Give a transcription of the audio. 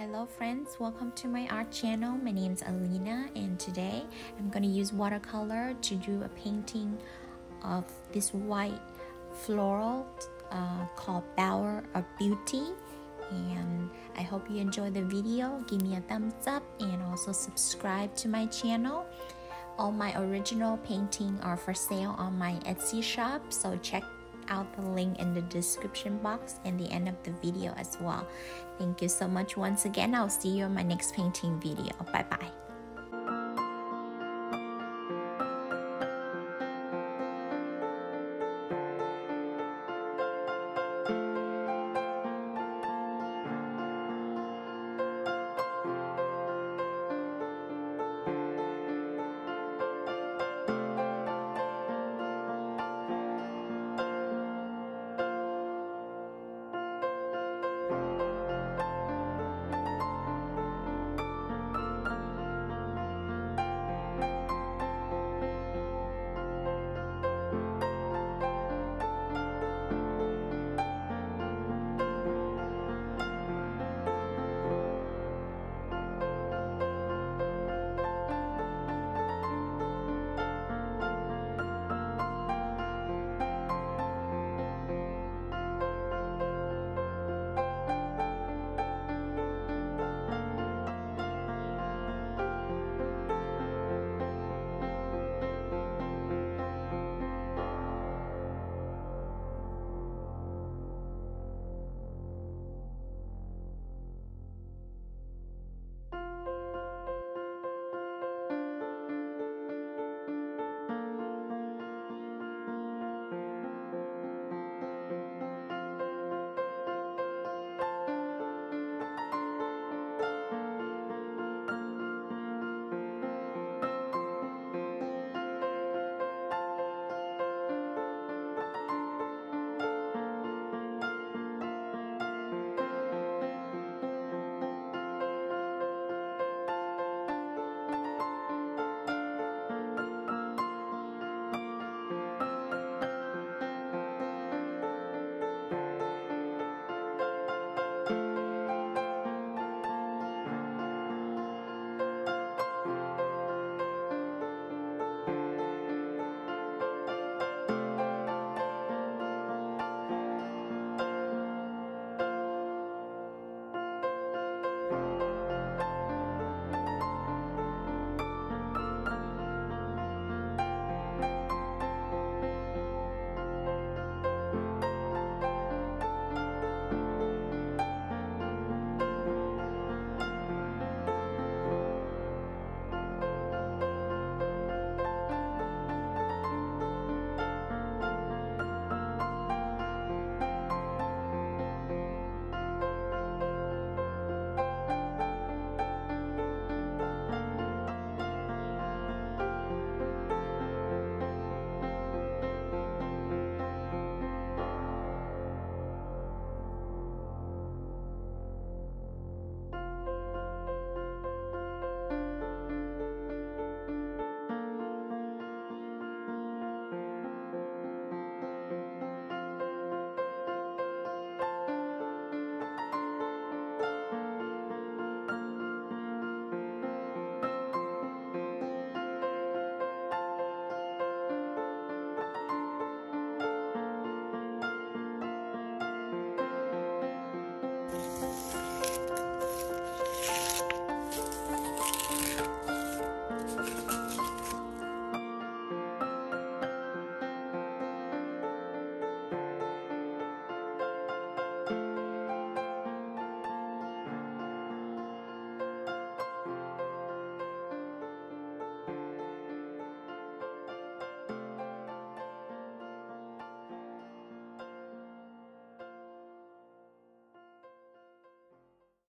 Hello friends, welcome to my art channel. My name is Alina and today I'm going to use watercolor to do a painting of this white floral called Bower of Beauty. And I hope you enjoy the video. Give me a thumbs up and also subscribe to my channel. All my original paintings are for sale on my Etsy shop, so check out the link in the description box and the end of the video as well. Thank you so much once again. I'll see you in my next painting video. Bye bye.